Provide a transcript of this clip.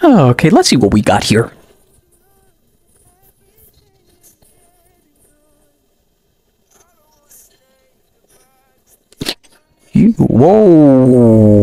Okay, let's see what we got here. Whoa.